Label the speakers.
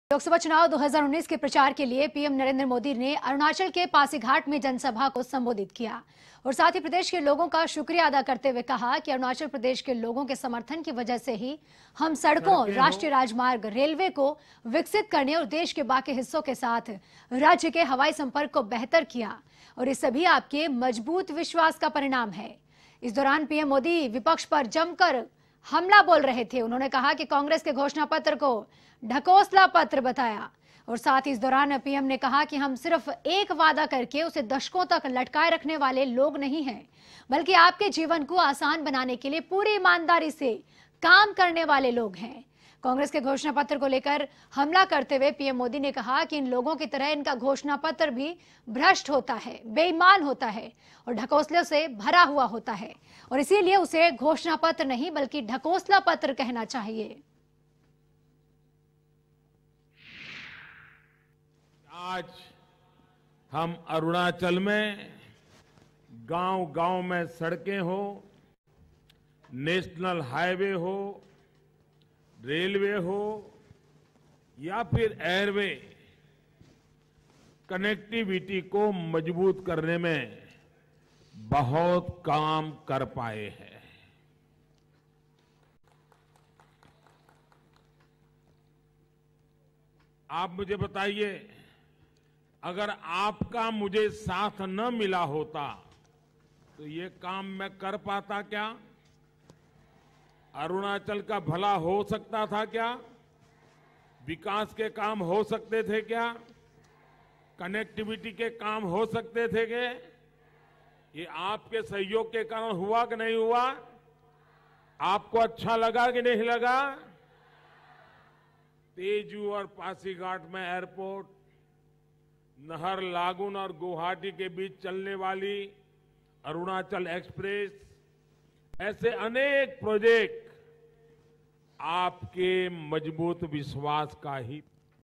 Speaker 1: लोकसभा चुनाव 2019 के प्रचार के लिए पीएम नरेंद्र मोदी ने अरुणाचल के पासीघाट में जनसभा को संबोधित किया और साथ ही प्रदेश के लोगों का शुक्रिया अदा करते हुए कहा कि अरुणाचल प्रदेश के लोगों के समर्थन की वजह से ही हम सड़कों, राष्ट्रीय राजमार्ग, रेलवे को विकसित करने और देश के बाकी हिस्सों के साथ राज्य के हवाई संपर्क को बेहतर किया और ये सभी आपके मजबूत विश्वास का परिणाम है। इस दौरान पीएम मोदी विपक्ष पर जमकर हमला बोल रहे थे। उन्होंने कहा कि कांग्रेस के घोषणा पत्र को ढकोसला पत्र बताया और साथ ही इस दौरान पीएम ने कहा कि हम सिर्फ एक वादा करके उसे दशकों तक लटकाए रखने वाले लोग नहीं हैं, बल्कि आपके जीवन को आसान बनाने के लिए पूरी ईमानदारी से काम करने वाले लोग हैं। कांग्रेस के घोषणा पत्र को लेकर हमला करते हुए पीएम मोदी ने कहा कि इन लोगों की तरह इनका घोषणा पत्र भी भ्रष्ट होता है, बेईमान होता है और ढकोसले से भरा हुआ होता है और इसीलिए उसे घोषणा पत्र नहीं बल्कि ढकोसला पत्र कहना चाहिए।
Speaker 2: आज हम अरुणाचल में गांव-गांव में सड़कें हो, नेशनल हाईवे हो, रेलवे हो या फिर एयरवे, कनेक्टिविटी को मजबूत करने में बहुत काम कर पाए हैं। आप मुझे बताइए, अगर आपका मुझे साथ न मिला होता तो ये काम मैं कर पाता क्या? अरुणाचल का भला हो सकता था क्या? विकास के काम हो सकते थे क्या? कनेक्टिविटी के काम हो सकते थे क्या? ये आपके सहयोग के कारण हुआ कि नहीं हुआ? आपको अच्छा लगा कि नहीं लगा? तेजू और पासीघाट में एयरपोर्ट, नहर लागून और गुवाहाटी के बीच चलने वाली अरुणाचल एक्सप्रेस, ऐसे अनेक प्रोजेक्ट आपके मजबूत विश्वास का ही